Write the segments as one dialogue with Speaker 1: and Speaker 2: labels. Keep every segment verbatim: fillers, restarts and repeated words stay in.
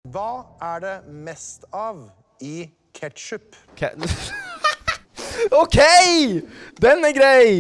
Speaker 1: Hva er det mest av i ketchup?
Speaker 2: Ke OK! Den er grei!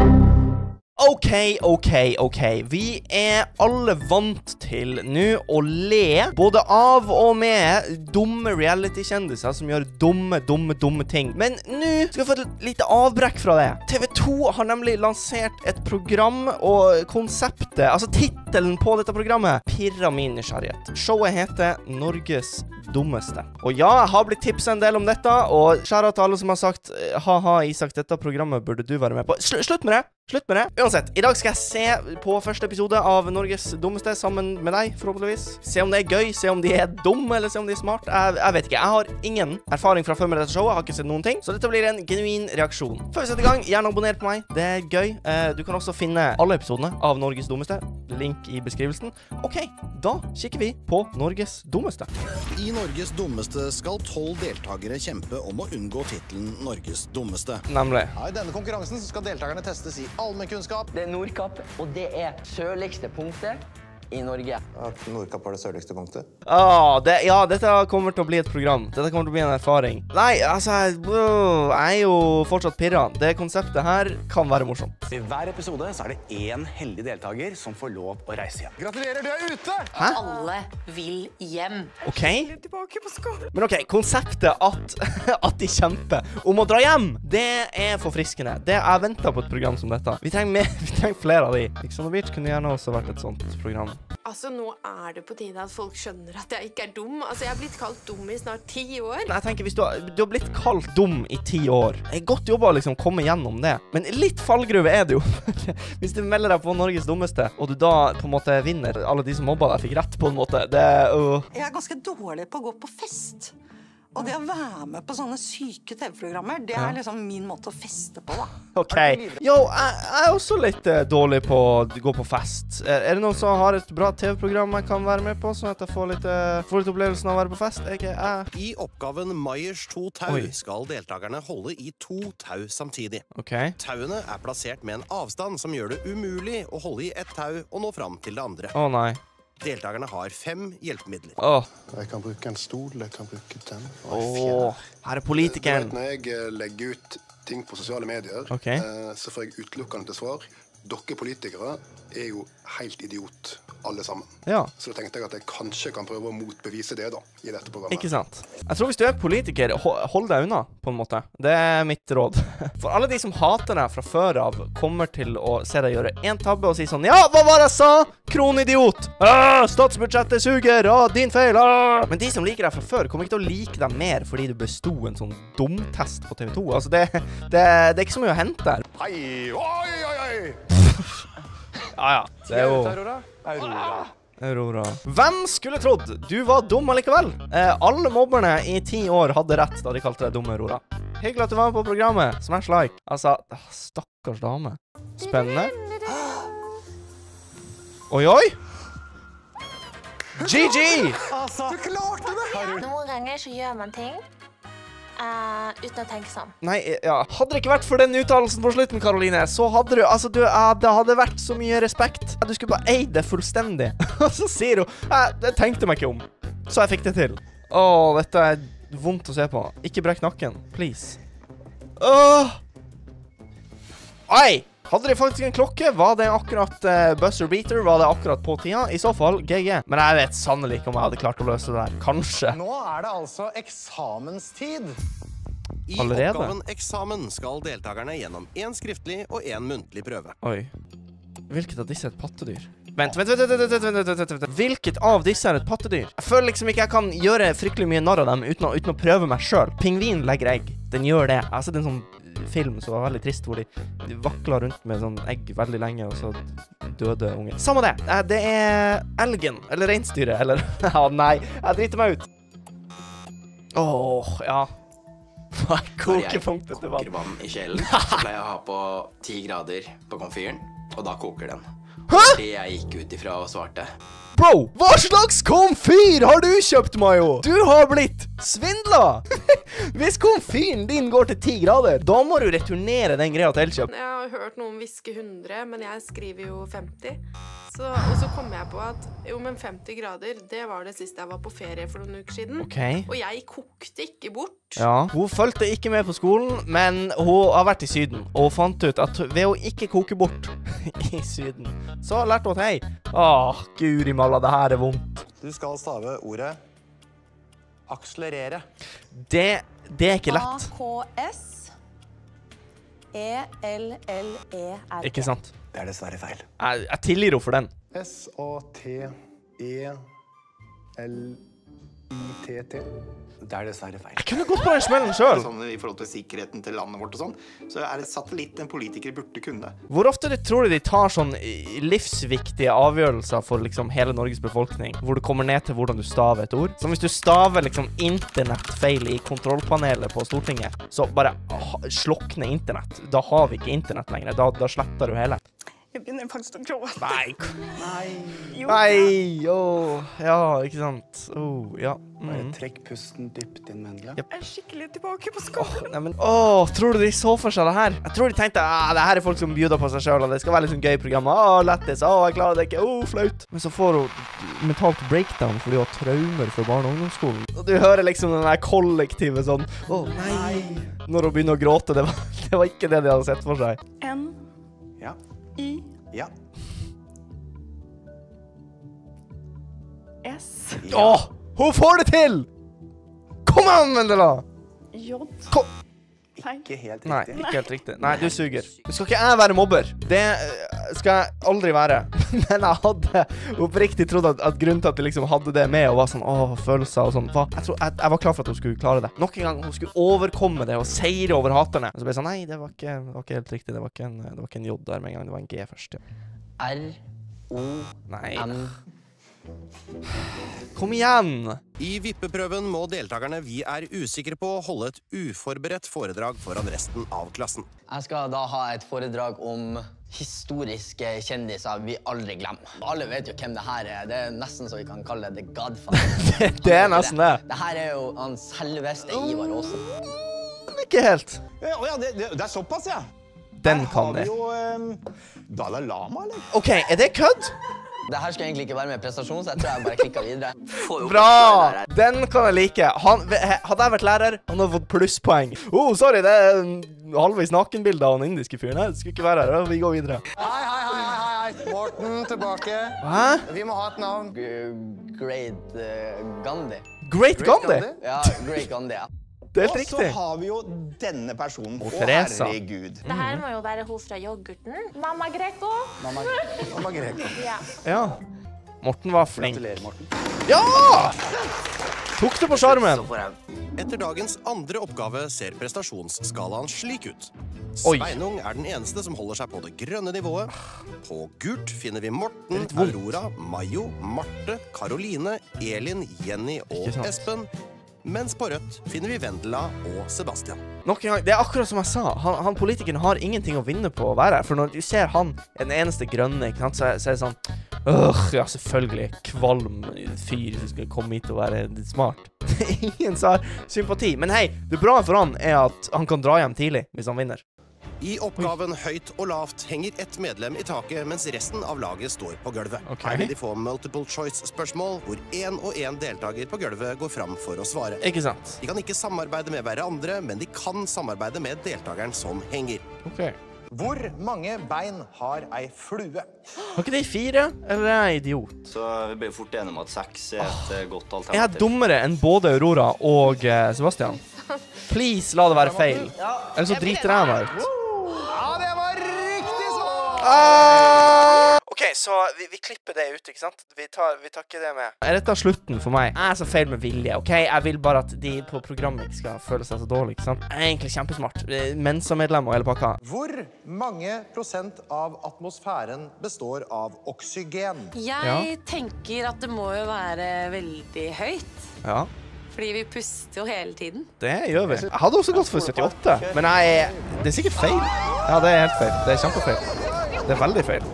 Speaker 2: OK, OK, OK. Vi er alle vant til nå å le både av og med dumme reality-kjendiser som gjør dumme, dumme, dumme ting. Men nå skal vi få et lite avbrekk fra det. T V to har nemlig lansert et program, og konseptet, altså tittelen på dette programmet, pirrer min nysgjerrighet. Showet heter Norges dummeste. Og ja, jeg har blitt tipset en del om dette, og kjære til alle som har sagt haha, Isak, dette programmet burde du være med på. Sl slutt med det! Slutt med det. Uansett, i dag skal jeg se på første episode av Norges dummeste sammen med deg, forhåpentligvis. Se om det er gøy, se om de er dumme, eller se om de er smart. Jeg, jeg vet ikke. Jeg har ingen erfaring fra før med dette showet. Jeg har ikke sett noen ting. Så dette blir en genuin reaksjon. Før vi setter i gang, gjerne abonner på meg. Det er gøy. Eh, du kan også finne alle episodene av Norges dummeste. Link i beskrivelsen. Ok, da kikker vi på Norges dummeste.
Speaker 1: I Norges dummeste skal tolv deltakere kjempe om å unngå titelen Norges dummeste.
Speaker 2: Nemlig.
Speaker 1: Ja, I denne konkurransen så skal deltakerne testes i allmennkunnskap.
Speaker 3: Det er Nordkapp, og det er sørligste punktet i Norge.
Speaker 1: At Nordkapp var det sørligste punktet.
Speaker 2: Ah, det, ja, dette kommer til å bli et program. Dette kommer til å bli en erfaring. Nei, altså, jeg, jeg er jo fortsatt pirret. Det konseptet her kan være morsomt.
Speaker 4: I hver episode så er det en heldig deltaker som får lov å reise hjem.
Speaker 1: Gratulerer, du er ute!
Speaker 2: Hæ?
Speaker 5: Alle vil hjem.
Speaker 2: Ok. Men ok, konseptet at, at de kjemper om å dra hjem, det er forfriskende. Det er ventet på et program som dette. Vi trenger, mer, vi trenger flere av de. Ex on the Beach kunne gjerne også vært et sånt program.
Speaker 6: Altså, nå er det på tide at folk skjønner at jeg ikke er dum. Altså, jeg har blitt kalt dum i snart ti år.
Speaker 2: Jeg tenker, hvis du har, du har blitt kalt dum i ti år, det er godt jobba å liksom komme gjennom det. Men litt fallgruve er det jo. Hvis du melder deg på Norges dummeste, og du da på en måte vinner, alle de som mobba deg fikk rett på en måte, det er uh.
Speaker 7: Jeg er ganske dårlig på å gå på fest. Og det å være med på sånne syke T V-programmer, det er liksom min måte å feste på, da.
Speaker 2: Ok. Jo, jeg, jeg er også litt uh, dårlig på å gå på fest. Er, er det noen som har et bra T V-program jeg kan være med på, sånn at jeg får litt, uh, får litt opplevelsen av å være på fest? Jeg, jeg...
Speaker 1: I oppgaven Meyers to tau
Speaker 2: Oi.
Speaker 1: skal deltakerne holde i to tau samtidig.
Speaker 2: Ok.
Speaker 1: Tauene er plassert med en avstand som gjør det umulig å holde i ett tau og nå fram til det andre.
Speaker 2: Å nei.
Speaker 1: Deltakerne har fem hjelpemidler.
Speaker 2: Åh.
Speaker 8: Jeg kan bruke en stol, jeg kan bruke den.
Speaker 2: Åh. Her er politikeren.
Speaker 8: Når jeg legger ut ting på sosiale medier,
Speaker 2: Ok.
Speaker 8: så får jeg utelukkende til svar. Dere politikere er jo helt idiot, alle sammen.
Speaker 2: Ja.
Speaker 8: Så da tenkte jeg at jeg kanskje kan prøve å motbevise det da, i dette programmet.
Speaker 2: Ikke sant? Jeg tror hvis du er politiker, hold deg unna, på en måte. Det er mitt råd. For alle de som hater deg fra før av, kommer til å se deg gjøre en tabbe og si sånn, ja, hva var det jeg sa? Kronidiot! Ah, statsbudsjettet suger! Ah, din feil! Ah! Men de som liker deg fra før, kommer ikke til å like deg mer fordi du bestod en sånn dumtest på T V to. Altså, det, det, det er ikke så mye å hente der.
Speaker 1: Hei! Oi, oi, oi!
Speaker 2: Ja, ja. Det er jo...
Speaker 4: Aurora.
Speaker 2: Aurora. Hvem skulle trodd du var dum allikevel? Eh, alle mobberne i ti år hadde rett da de kalte deg dum, Aurora. Hyggelig at du var med på programmet. Smash like. Altså, stakkars dame. Spennende. Oi, oi! G G!
Speaker 4: Altså,
Speaker 1: Du klarte det!
Speaker 5: Noen ganger så gjør man ting uh, uten å tenke sånn.
Speaker 2: Nei, ja. Hadde det ikke vært for den uttalelsen på slutten, Karoline, så hadde du, altså du, uh, det hadde vært så mye respekt. Du skulle bare eie det fullstendig. Og så sier hun, uh, det tenkte meg ikke om. Så jeg fikk det til. Åh, dette er vondt å se på. Ikke brekk nakken, please. Åh! Oi! Hadde de faktisk en klokke? Var det akkurat uh, buzzer beater? Var det akkurat på tida? I så fall, G G. Men jeg vet sannelig ikke om jeg hadde klart å løse det der. Kanskje.
Speaker 1: Nå er det altså eksamenstid. I
Speaker 2: Allerede?
Speaker 1: oppgaven eksamen skal deltakerne gjennom en skriftlig og en muntlig prøve.
Speaker 2: Oi. Hvilket av disse er et pattedyr? Vent, vent, vent, vent, vent, vent, vent, vent, vent. Hvilket av disse er et pattedyr? Jeg føler liksom ikke jeg kan gjøre fryktelig mye narr av dem uten å, uten å prøve meg selv. Pingvin legger egg. Den gjør det. Jeg har sett en sånn film som var veldig trist, hvor de, de vaklet rundt med sånn egg veldig lenge, og så døde unge. Samme det. Eh, det er elgen, eller reinsdyret, eller... Ja, nei. Jeg driter meg ut. Åh, ja. Hva er kokepunktet til vann?
Speaker 9: Når jeg koker vann i kjelen, så pleier jeg å ha på ti grader på komfyren, og da koker den.
Speaker 2: Hæ?
Speaker 9: Det jeg gikk ut ifra og svarte.
Speaker 2: Bro, hva slags komfyr har du kjøpt, Mayo? Du har blitt svindla! Hvis komfyren din går til ti grader, da må du returnere den greia til Elkjøp.
Speaker 6: Jeg har hørt noen viske hundre, men jeg skriver jo femti. Så, og så kom jeg på at jo, men femti grader, det var det siste jeg var på ferie for noen uker siden.
Speaker 2: Ok.
Speaker 6: Og jeg kokte ikke bort.
Speaker 2: Ja, hun følte ikke med på skolen, men hun har vært i Syden, og fant ut at ved å ikke koke bort i Syden, så lærte hun at hei, åh, guri malla, det her er vondt.
Speaker 4: Du skal stave ordet akselerere.
Speaker 2: Det, det er ikke lett.
Speaker 7: A K S E L L E R.
Speaker 2: Ikke sant?
Speaker 4: Det er dessverre feil.
Speaker 2: Jeg, jeg tilgir henne for den.
Speaker 8: S A T E L I T T.
Speaker 4: Det er dessverre feil.
Speaker 2: Jeg kunne gått på den smellen selv.
Speaker 9: Sånn, I forhold til sikkerheten til landet vårt og sånn, så er det satellitt en politiker burde kunne.
Speaker 2: Hvor ofte tror du de tar sånn livsviktige avgjørelser for liksom hele Norges befolkning, hvor du kommer ned til hvordan du staver et ord? Som hvis du staver liksom internettfeil i kontrollpanelet på Stortinget, så bare slokne internett. Da har vi ikke internett lenger. Da, da sletter du hele.
Speaker 7: Jeg begynner faktisk å gråte.
Speaker 2: Nei.
Speaker 4: Nei.
Speaker 2: Nei, åh, ja, ikke sant. Åh, ja.
Speaker 4: Bare
Speaker 2: Mm.
Speaker 4: trekk pusten dypt inn, Vendela.
Speaker 2: Yep.
Speaker 7: Jeg er skikkelig tilbake på skolen.
Speaker 2: Nei, men, åh, tror du de så for seg det her? Jeg tror de tenkte, ah, det her er folk som bjuder på seg selv, og det skal være litt sånn gøy program. Åh, lettis, åh, jeg klarer det ikke, åh, flaut. Men så får hun mentalt breakdown fordi hun har traumer fra barne- og ungdomsskolen. Og du hører liksom den der kollektive sånn, åh, nei. Når hun begynner å gråte, det var, det var ikke det de hadde sett for seg.
Speaker 7: N
Speaker 4: Ja.
Speaker 7: I
Speaker 4: Ja.
Speaker 7: S
Speaker 2: Åh, hun får det til! Kom an, Vendela!
Speaker 7: J
Speaker 2: Kom.
Speaker 4: Ikke helt
Speaker 2: Nei,
Speaker 4: riktig.
Speaker 2: ikke helt riktig. Nei, du suger. Nå skal ikke jeg være mobber. Det eh, skal jeg aldri være. Men jeg hadde oppriktig trodd at, at grunnen til at de liksom hadde det med og var sånn, åh, følelser og sånn, var, jeg, tror, jeg, jeg var klar for at hun skulle klare det. Nok en gang, hun skulle overkomme det og seire over haterne. Og så ble jeg sånn, nei, det var ikke, det var ikke helt riktig. Det var ikke en, det var ikke en J der med en gang. Det var en G først, ja.
Speaker 3: R O
Speaker 2: Nei.
Speaker 3: M
Speaker 2: Kom igjen!
Speaker 1: I vippeprøven må deltakerne vi er usikre på holde et uforberedt foredrag foran resten av klassen.
Speaker 3: Jeg skal da ha et foredrag om historiske kjendiser vi aldri glemmer. Alle vet jo hvem det her er. Det er nesten så vi kan kalle det The Godfather.
Speaker 2: Det er nesten det.
Speaker 3: Det her er jo han selveste Ivar Aasen.
Speaker 2: Ikke helt.
Speaker 10: Ja, ja, det, det, det er såpass, ja.
Speaker 2: Den kan det.
Speaker 10: Har vi jo eh, Dalai Lama, eller?
Speaker 2: Ok, er det kødd?
Speaker 3: Det her skal egentlig ikke være med prestasjon, så jeg tror jeg bare klikker videre.
Speaker 2: Bra! Den kan jeg like. Han, hadde jeg vært lærer, han hadde fått plusspoeng. Oh, sorry, det er en halvvis nakenbilde av den indiske fyren. Det skulle ikke være her, vi går videre.
Speaker 10: Hei, hei, hei, hei, hei. Morten, tilbake.
Speaker 2: Hæ?
Speaker 10: Vi må ha et navn.
Speaker 3: G- Great uh, Gandhi.
Speaker 2: Great Gandhi?
Speaker 3: Ja, Great Gandhi, ja.
Speaker 2: Det er
Speaker 10: Og
Speaker 2: helt
Speaker 10: så
Speaker 2: riktig.
Speaker 10: har vi jo denne personen.
Speaker 2: Og
Speaker 10: Å,
Speaker 2: Teresa.
Speaker 10: herregud.
Speaker 5: Det her må jo være hun fra yoghurten. Mamma Greco.
Speaker 10: Mamma, mamma Greco.
Speaker 5: Ja.
Speaker 2: Ja. Morten var flink.
Speaker 4: Gratulerer, Morten.
Speaker 2: Ja! Tok det på skjermen.
Speaker 1: Etter dagens andre oppgave ser prestasjonsskalaen slik ut.
Speaker 2: Oi.
Speaker 1: Sveinung er den eneste som holder seg på det grønne nivået. På gult finner vi Morten,
Speaker 2: litt vondt.
Speaker 1: Aurora, Mayo, Marte, Karoline, Elin, Jenny og
Speaker 2: Ikke sant.
Speaker 1: Espen. Mens på rødt finner vi Vendela og Sebastian.
Speaker 2: Nok en gang, det er akkurat som jeg sa. Han, han politikeren har ingenting å vinne på å være her. For når du ser han, den eneste grønne, ikke sant, så, er- så er det sånn, øh, ja, selvfølgelig, kvalm fyr som skal komme hit og være litt smart. Ingen som har sympati. Men hei, det bra for han er at han kan dra hjem tidlig hvis han vinner.
Speaker 1: I oppgaven høyt og lavt henger ett medlem i taket, mens resten av laget står på gulvet.
Speaker 2: Ok.
Speaker 1: Her vil de få multiple choice-spørsmål, hvor én og én deltaker på gulvet går fram for å svare.
Speaker 2: Ikke sant?
Speaker 1: De kan ikke samarbeide med hverandre, men de kan samarbeide med deltakeren som henger.
Speaker 2: Ok.
Speaker 10: Hvor mange bein har ei flue?
Speaker 2: Har ikke de fire? Eller er jeg idiot?
Speaker 9: Så vi ble fort enige om at seks er et eh, godt
Speaker 2: Er jeg
Speaker 9: alternativ.
Speaker 2: dummere enn både Aurora og eh, Sebastian? Please, la det være feil. Eller så driter jeg meg ut.
Speaker 10: Ja, det var riktig svar!
Speaker 2: Ah! Ok, så vi, vi klipper det ut, ikke sant? Vi tar, vi tar ikke det med. Er dette slutten for meg? Jeg er så feil med vilje, ok? Jeg vil bare at de på programmet ikke skal føle seg så dårlig, ikke sant? Jeg er egentlig kjempesmart. Eh, Mensa-medlem og hele pakka.
Speaker 10: Hvor mange prosent av atmosfæren består av oksygen?
Speaker 11: Jeg tenker at det må jo være veldig høyt.
Speaker 2: Ja,
Speaker 11: Fordi vi puster jo hele tiden.
Speaker 2: det gjør vi. Jeg hadde også gått for syttiåtte, men jeg er... Det er sikkert feil. Ja, det er helt feil. Det er kjempefeil. Det er veldig feil.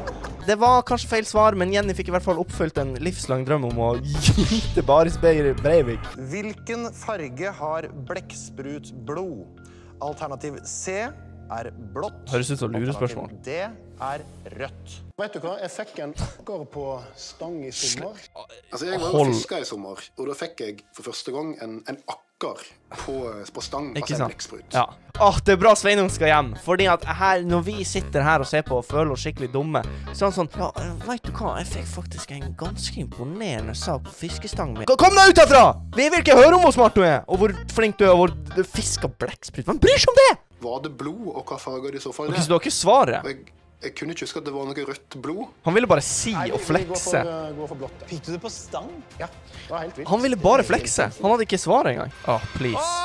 Speaker 2: det var kanskje feil svar, men Jenny fikk i hvert fall oppfylt en livslang drøm om å gite Baris Breivik.
Speaker 10: Hvilken farge har blekksprutblod? Alternativ C er blått.
Speaker 2: Høres ut som lurespørsmål.
Speaker 10: Alternativ D er rødt.
Speaker 8: Vet du hva? Jeg fikk en akker på stang i sommer. Altså, jeg var jo
Speaker 2: Hold.
Speaker 8: fisker i sommer, og da fikk jeg for første gang en, en akker på, på stang,
Speaker 2: Ikke
Speaker 8: altså en
Speaker 2: sant?
Speaker 8: blekksprut.
Speaker 2: Ja. Åh, det er bra Sveinung skal hjem. Fordi at her, når vi sitter her og ser på og føler oss skikkelig dumme, så er han sånn, ja, vet du hva, jeg fikk faktisk en ganske imponerende sak på fiskestangen min. Kom deg ut herfra! Vi vil ikke høre om hvor smart du er, og hvor flink du er, og hvor du fisker blekksprut. Hvem bryr seg om det?
Speaker 8: Var det blod, og hva farger det i så fall?
Speaker 2: Ok, så du har ikke svaret?
Speaker 8: Og Jeg, jeg kunne ikke huske at det var noe rødt blod.
Speaker 2: Han ville bare si
Speaker 8: Nei,
Speaker 2: og
Speaker 8: vi går
Speaker 2: flekse.
Speaker 8: for, uh, går for blått.
Speaker 9: Fikk du det på stang?
Speaker 8: Ja, det var helt vilt.
Speaker 2: Han ville bare flekse. Han hadde ikke svaret engang. Åh, please.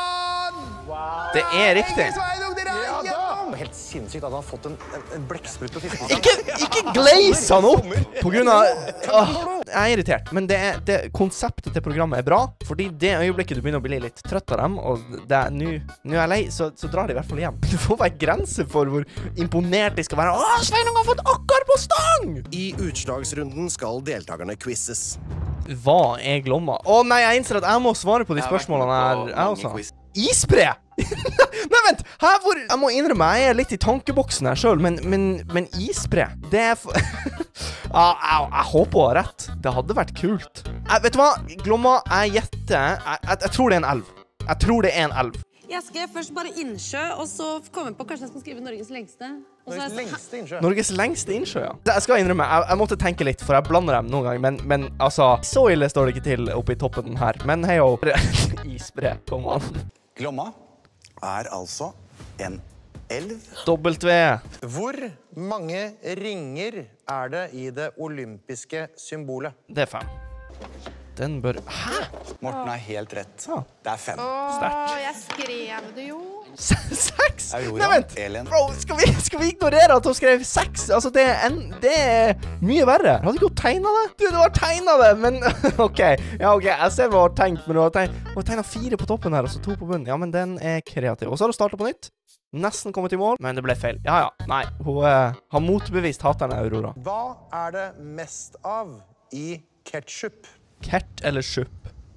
Speaker 2: Det er riktig.
Speaker 10: Det er helt sinnssykt at han har fått en, en, en blekksprut på fiskestang.
Speaker 2: Ikke, ikke glaze han opp på grunn av... Åh, jeg er irritert, men det, er, det konseptet til programmet er bra, fordi det øyeblikket du begynner å bli litt trøtt av dem, og det er nå nå er jeg lei, så, så drar de i hvert fall hjem. Det får være grenser for hvor imponert de skal være. Åh, Sveinung har fått akker på stang!
Speaker 1: I utslagsrunden skal deltakerne quizzes.
Speaker 2: Hva er glomma? Å nei, jeg innser at jeg må svare på de spørsmålene her, jeg også. Isbre! Nei, vent! Her hvor... Jeg må innrømme, jeg er litt i tankeboksen her selv, men, men, men isbre, det er for... ah, jeg, jeg håper å ha rett. Det hadde vært kult. Jeg, vet du hva? Glomma, jeg gjetter... Jeg, jeg, jeg tror det er en elv. Jeg tror det er en elv.
Speaker 11: Jeg skrev først bare innsjø, og så kom jeg på kanskje jeg skal skrive Norges lengste. Og så er jeg-
Speaker 10: Lengste innsjø.
Speaker 2: Norges lengste innsjø, ja. Det- Jeg skal innrømme, jeg, jeg måtte tenke litt, for jeg blander dem noen ganger, men, men altså, så ille står det ikke til oppe i toppen den her. Men hei og isbre, kom an.
Speaker 4: Glomma er altså en elv.
Speaker 2: W.
Speaker 10: Hvor mange ringer er det i det olympiske symbolet?
Speaker 2: Det er fem. Den bør... Hæ?
Speaker 4: Morten er helt rett.
Speaker 2: Ja.
Speaker 4: Det er fem.
Speaker 6: Åh, jeg skrev det jo.
Speaker 2: Seks?
Speaker 4: Aurora,
Speaker 2: Nei, vent.
Speaker 4: Elin.
Speaker 2: Bro, skal vi, skal vi ignorere at hun skrev seks? Altså, det er, en, det er mye verre. Hadde ikke hun tegnet det? Du, du har tegnet det, men... ok, ja, ok, jeg ser hva hun har tenkt, men hun har tegnet, hun har tegnet fire på toppen her, og så to på bunnen. Ja, men den er kreativ. Og så har hun startet på nytt. Nesten kommet i mål, men det ble feil. Ja, ja, nei, hun eh, har motbevist haterne, Aurora.
Speaker 10: Hva er det mest av i ketchup?
Speaker 2: Kert eller sjupp?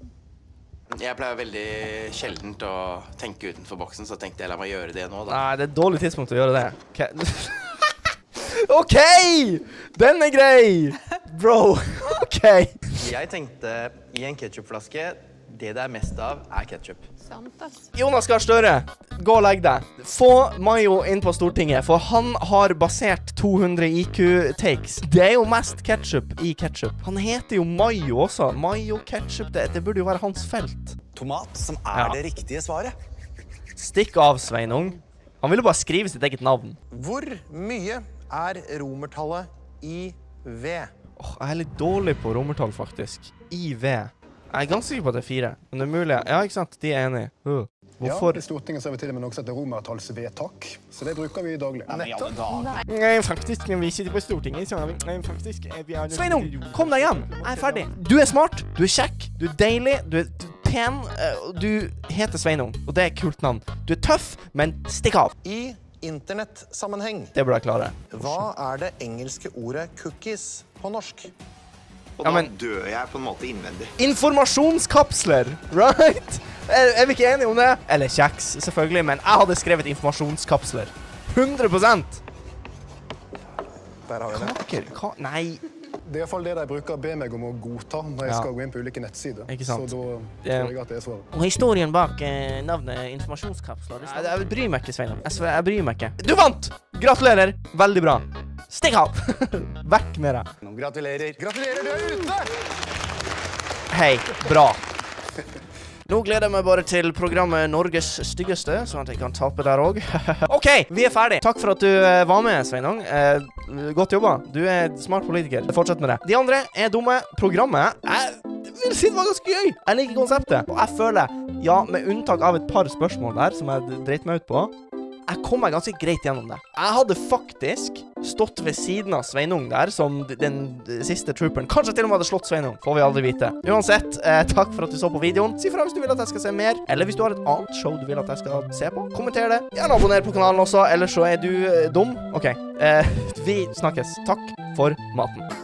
Speaker 12: Jeg pleier veldig sjeldent å tenke utenfor boksen, så tenkte jeg la meg gjøre det nå, da.
Speaker 2: Nei, det er et dårlig tidspunkt å gjøre det. Ke ok! Den er grei! Bro, ok.
Speaker 12: Jeg tenkte i en ketchupflaske, det det er mest av er ketchup.
Speaker 6: Sant, ass.
Speaker 2: Jonas Gahr Støre, gå og legg deg. Få Mayo inn på Stortinget, for han har basert to hundre I Q-takes. Det er jo mest ketchup i ketchup. Han heter jo Mayo også. Mayo-ketchup, det, det burde jo være hans felt.
Speaker 4: Tomat, som er
Speaker 2: Ja.
Speaker 4: det riktige svaret.
Speaker 2: Stikk av, Sveinung. Han ville bare skrive sitt eget navn.
Speaker 10: Hvor mye er romertallet I V?
Speaker 2: Åh, jeg er litt dårlig på romertall, faktisk. I V. Jeg er ganske sikker på at det er fire. Men det er mulig. Ja, ikke sant? De er enige. Uh. Hvorfor?
Speaker 8: Ja, i Stortinget så har vi til og med noe som heter romertallsvedtak, så det bruker vi daglig.
Speaker 10: Nettopp.
Speaker 2: Nei, faktisk, når vi sitter på Stortinget, så har vi... Nei, faktisk, vi har... Sveinung, kom deg hjem! Jeg er ferdig. Du er smart, du er kjekk, du er deilig, du er pen, og du heter Sveinung, og det er et kult navn. Du er tøff, men stikk av.
Speaker 10: I internettsammenheng,
Speaker 2: Det burde jeg klare.
Speaker 10: hva er det engelske ordet cookies på norsk?
Speaker 9: Og
Speaker 2: Ja,
Speaker 9: da
Speaker 2: men-
Speaker 9: dør jeg på en måte innvendig.
Speaker 2: Informasjonskapsler, right? Er, er vi ikke enige om det? Eller kjeks, selvfølgelig, men jeg hadde skrevet informasjonskapsler. hundre prosent!
Speaker 10: Der har vi det.
Speaker 2: Kaker, ka... Nei.
Speaker 8: Det er i hvert fall det de bruker å be meg om å godta når jeg
Speaker 2: Ja.
Speaker 8: skal gå inn på ulike nettsider.
Speaker 2: Ikke sant.
Speaker 8: Så da
Speaker 2: Det-
Speaker 8: tror jeg at det er svaret.
Speaker 2: Og historien bak eh, navnet informasjonskapsler... Jeg, jeg bryr meg ikke, Sveinung. Jeg, sver- jeg bryr meg ikke. Du vant! Gratulerer! Veldig bra. Stikk av! Vekk med deg.
Speaker 4: Gratulerer.
Speaker 10: Gratulerer, du er ute!
Speaker 2: Hei, bra. Nå gleder jeg meg bare til programmet Norges styggeste, sånn at jeg kan tape der også. Ok, vi er ferdig. Takk for at du eh, var med, Sveinung. Eh, godt jobba. Du er et smart politiker. Fortsett med det. De andre er dumme. Programmet, jeg vil si det var ganske gøy. Jeg liker konseptet. Og jeg føler, ja, med unntak av et par spørsmål der, som jeg dreit meg ut på, jeg kom meg ganske greit gjennom det. Jeg hadde faktisk stått ved siden av Sveinung der, som den siste trooperen. Kanskje til og med hadde slått Sveinung, får vi aldri vite. Uansett, eh, takk for at du så på videoen. Si fra hvis du vil at jeg skal se mer, eller hvis du har et annet show du vil at jeg skal se på. Kommenter det. Gjerne abonner på kanalen også, ellers så er du eh, dum. Ok, eh, vi snakkes. Takk for maten.